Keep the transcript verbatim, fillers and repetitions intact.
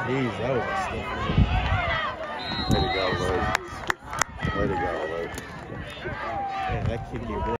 Jeez, that was a stiff one. Way to go, Luke. Way to go, Luke. Man, that kid gave